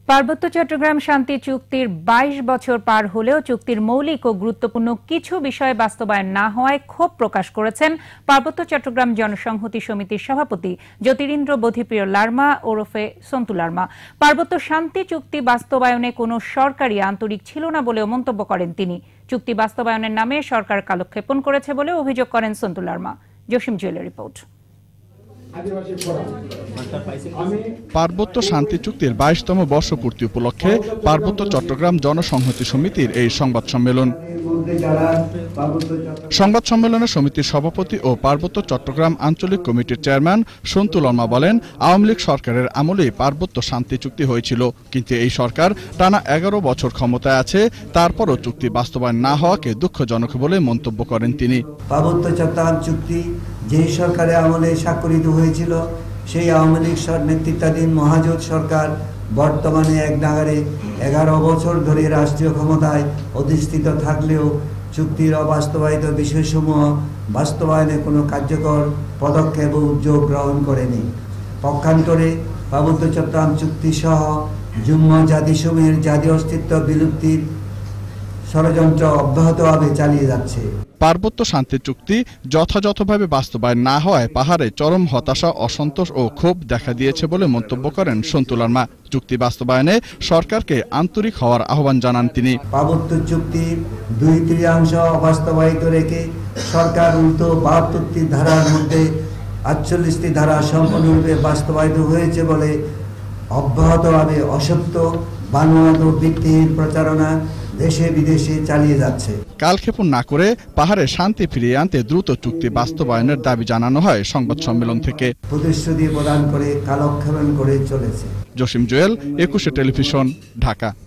পার্বত্য চট্টগ্রাম শান্তি চুক্তির ২২ বছর পার হলেও চুক্তির মৌলিক ও গুরুত্বপূর্ণ কিছু বিষয় বাস্তবায়ন না হওয়ায় ক্ষোভ প্রকাশ করেছেন পার্বত্য চট্টগ্রাম জনসংহতি সমিতির সভাপতি জ্যোতিরিন্দ্র বোধিপ্রিয় লারমা ওরফে সন্তু লারমা। পার্বত্য শান্তি চুক্তি বাস্তবায়নে কোনো সরকারই আন্তরিক ছিল না বলেও মন্তব্য করেন তিনি। চুক্তি বাস্তবায়নের নামে সরকার কালক্ষেপণ করেছে বলে অভিযোগ করেন সন্তু লারমা। জসিম জুয়েলের রিপোর্ট। পার্বত্য শান্তি চুক্তির ২২তম বর্ষপূর্তি উপলক্ষে পার্বত্য চট্টগ্রাম জনসংহতি সমিতির এই সংবাদ সম্মেলন। সংবাদ সম্মেলনে সমিতির সভাপতি ও পার্বত্য চট্টগ্রাম আঞ্চলিক কমিটির চেয়ারম্যান সন্তু লারমা বলেন, আওয়ামী লীগ সরকারের আমলেই পার্বত্য শান্তি চুক্তি হয়েছিল, কিন্তু এই সরকার টানা ১১ বছর ক্ষমতায় আছে, তারপরও চুক্তি বাস্তবায়ন না হওয়াকে দুঃখজনক বলে মন্তব্য করেন তিনি। পার্বত্য চট্টগ্রাম চুক্তি যেই সরকারের আমলে স্বাক্ষরিত হয়েছিল, সেই আওয়ামী লীগ নেতৃত্বাধীন মহাজোট সরকার বর্তমানে এক নাগারে ১১ বছর ধরে রাষ্ট্রীয় ক্ষমতায় অধিষ্ঠিত থাকলেও চুক্তির অবাস্তবায়িত বিষয়সমূহ বাস্তবায়নে কোনো কার্যকর পদক্ষেপ ও উদ্যোগ গ্রহণ করেনি। পক্ষান্তরে পার্বত্য চট্টগ্রাম চুক্তি সহ যুগ্ম জাতিসমূহের জাতীয় অস্তিত্ব বিলুপ্তির ষড়যন্ত্র অব্যাহতভাবে চালিয়ে যাচ্ছে। পার্বত্য শান্তি চুক্তি যথাযথভাবে বাস্তবায়ন না হওয়ায় পাহাড়ে চরম হতাশা, অসন্তোষ ও ক্ষোভ দেখা দিয়েছে বলে মন্তব্য করেন সন্তু লারমা। চুক্তি বাস্তবায়নে সরকারকে আন্তরিক হওয়ার আহ্বান জানান তিনি। পার্বত্য চুক্তির ২/৩ অবাস্তবায়িত রেখে সরকার উল্টো ৭২টি ধারার মধ্যে ৪৮টি ধারা সম্পূর্ণরূপে বাস্তবায়িত হয়েছে বলে অব্যাহতভাবে অসত্য, বানোয়াট ও ভিত্তিহীন প্রচারণা দেশে বিদেশে চালিয়ে যাচ্ছে। কালক্ষেপণ না করে পাহাড়ে শান্তি ফিরিয়ে আনতে দ্রুত চুক্তি বাস্তবায়নের দাবি জানানো হয় সংবাদ সম্মেলন থেকে। প্রতিশ্রুতি প্রদান করে কালক্ষেপণ করে চলেছে। জসিম জুয়েল, ২১ টেলিভিশন, ঢাকা।